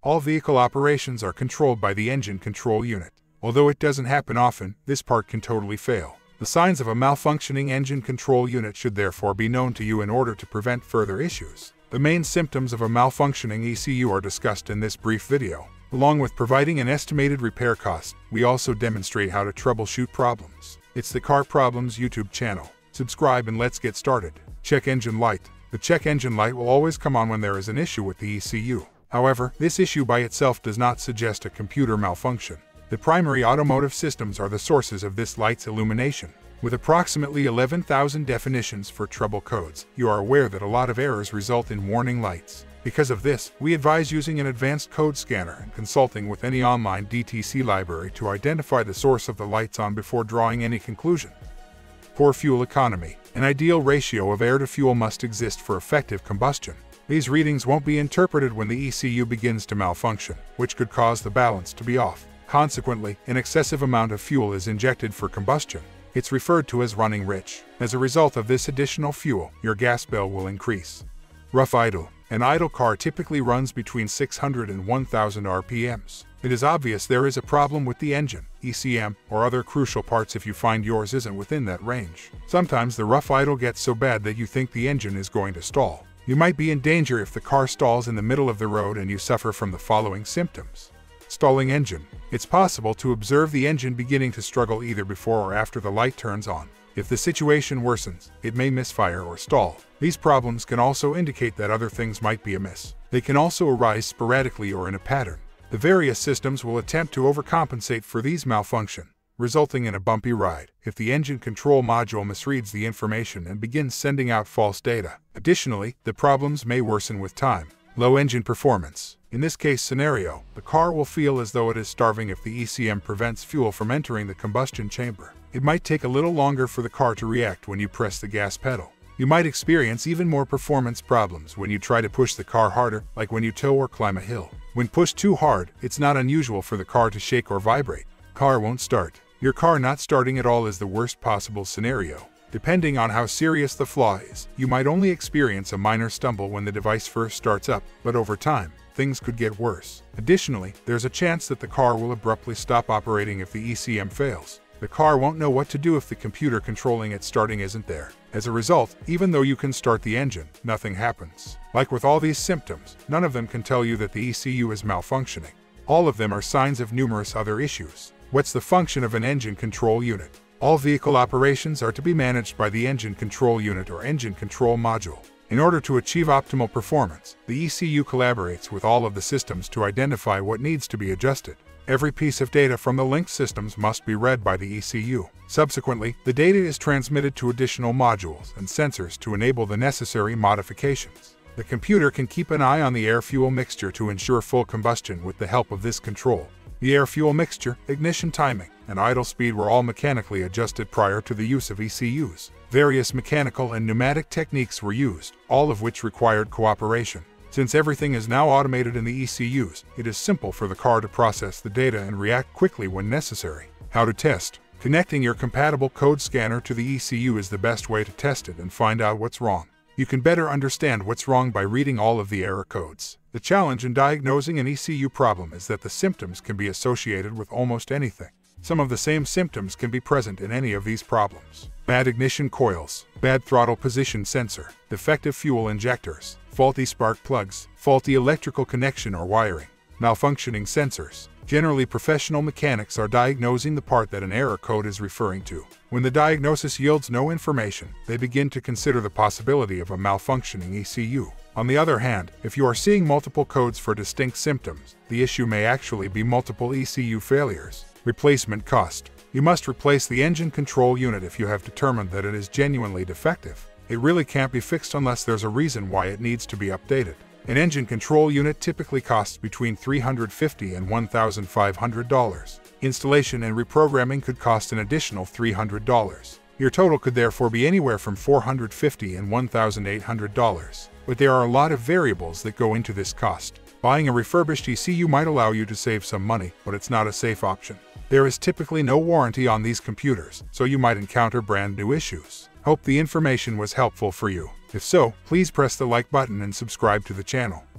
All vehicle operations are controlled by the engine control unit. Although it doesn't happen often, this part can totally fail. The signs of a malfunctioning engine control unit should therefore be known to you in order to prevent further issues. The main symptoms of a malfunctioning ECU are discussed in this brief video. Along with providing an estimated repair cost, we also demonstrate how to troubleshoot problems. It's the Car Problems YouTube channel. Subscribe and let's get started. Check engine light. The check engine light will always come on when there is an issue with the ECU. However, this issue by itself does not suggest a computer malfunction. The primary automotive systems are the sources of this light's illumination. With approximately 11,000 definitions for trouble codes, you are aware that a lot of errors result in warning lights. Because of this, we advise using an advanced code scanner and consulting with any online DTC library to identify the source of the lights on before drawing any conclusion. Poor fuel economy. An ideal ratio of air to fuel must exist for effective combustion. These readings won't be interpreted when the ECU begins to malfunction, which could cause the balance to be off. Consequently, an excessive amount of fuel is injected for combustion. It's referred to as running rich. As a result of this additional fuel, your gas bill will increase. Rough idle. An idle car typically runs between 600 and 1000 RPMs. It is obvious there is a problem with the engine, ECM, or other crucial parts if you find yours isn't within that range. Sometimes the rough idle gets so bad that you think the engine is going to stall. You might be in danger if the car stalls in the middle of the road and you suffer from the following symptoms. Stalling engine. It's possible to observe the engine beginning to struggle either before or after the light turns on. If the situation worsens, it may misfire or stall. These problems can also indicate that other things might be amiss. They can also arise sporadically or in a pattern. The various systems will attempt to overcompensate for these malfunction, resulting in a bumpy ride if the engine control module misreads the information and begins sending out false data. Additionally, the problems may worsen with time. Low engine performance. In this case scenario, the car will feel as though it is starving if the ECM prevents fuel from entering the combustion chamber. It might take a little longer for the car to react when you press the gas pedal. You might experience even more performance problems when you try to push the car harder, like when you tow or climb a hill. When pushed too hard, it's not unusual for the car to shake or vibrate. Car won't start. Your car not starting at all is the worst possible scenario. Depending on how serious the flaw is, you might only experience a minor stumble when the device first starts up, but over time, things could get worse. Additionally, there's a chance that the car will abruptly stop operating if the ECM fails. The car won't know what to do if the computer controlling it starting isn't there. As a result, even though you can start the engine, nothing happens. Like with all these symptoms, none of them can tell you that the ECU is malfunctioning. All of them are signs of numerous other issues. What's the function of an engine control unit? All vehicle operations are to be managed by the engine control unit or engine control module. In order to achieve optimal performance, the ECU collaborates with all of the systems to identify what needs to be adjusted. Every piece of data from the linked systems must be read by the ECU. Subsequently, the data is transmitted to additional modules and sensors to enable the necessary modifications. The computer can keep an eye on the air-fuel mixture to ensure full combustion with the help of this control. The air-fuel mixture, ignition timing, and idle speed were all mechanically adjusted prior to the use of ECUs. Various mechanical and pneumatic techniques were used, all of which required cooperation. Since everything is now automated in the ECUs, it is simple for the car to process the data and react quickly when necessary. How to test. Connecting your compatible code scanner to the ECU is the best way to test it and find out what's wrong. You can better understand what's wrong by reading all of the error codes. The challenge in diagnosing an ECU problem is that the symptoms can be associated with almost anything. Some of the same symptoms can be present in any of these problems. Bad ignition coils, bad throttle position sensor, defective fuel injectors, faulty spark plugs, faulty electrical connection or wiring, malfunctioning sensors. Generally, professional mechanics are diagnosing the part that an error code is referring to. When the diagnosis yields no information, they begin to consider the possibility of a malfunctioning ECU. On the other hand, if you are seeing multiple codes for distinct symptoms, the issue may actually be multiple ECU failures. Replacement cost. You must replace the engine control unit if you have determined that it is genuinely defective. It really can't be fixed unless there's a reason why it needs to be updated. An engine control unit typically costs between $350 and $1,500. Installation and reprogramming could cost an additional $300. Your total could therefore be anywhere from $450 and $1,800. But there are a lot of variables that go into this cost. Buying a refurbished ECU might allow you to save some money, but it's not a safe option. There is typically no warranty on these computers, so you might encounter brand new issues. Hope the information was helpful for you. If so, please press the like button and subscribe to the channel.